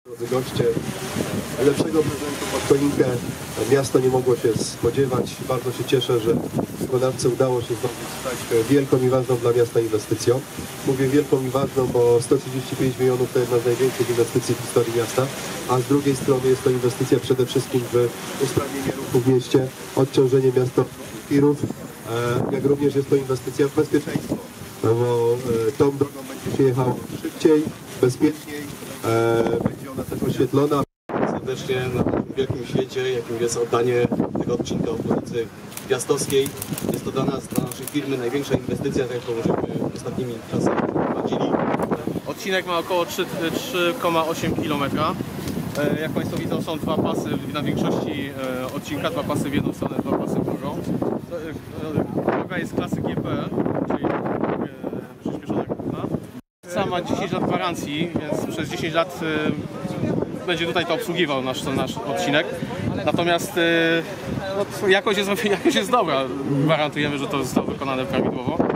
Drodzy goście, lepszego prezentu pod choinkę miasto nie mogło się spodziewać. Bardzo się cieszę, że wykonawcy udało się zdobyć wielką i ważną dla miasta inwestycją. Mówię wielką i ważną, bo 135 milionów to jedna z największych inwestycji w historii miasta, a z drugiej strony jest to inwestycja przede wszystkim w usprawnienie ruchu w mieście, odciążenie miasta od tirów, jak również jest to inwestycja w bezpieczeństwo, bo tą drogą będzie się jechało szybciej, bezpieczniej, będzie ona też oświetlona. Serdecznie na tym wielkim świecie, jakim jest oddanie tego odcinka obwodnicy Piastowskiej. Jest to dla nas, dla naszej firmy największa inwestycja, jaką żeśmy ostatnimi czasy prowadzili. Odcinek ma około 3,8 km. Jak Państwo widzą, są dwa pasy na większości odcinka, dwa pasy w jedną stronę, dwa pasy w drugą. Droga jest klasy GP, czyli przyspieszona główna. Sama ma 10 lat gwarancji, więc przez 10 lat będzie tutaj to obsługiwał nasz odcinek. Natomiast jakość jest dobra. Gwarantujemy, że to zostało wykonane prawidłowo.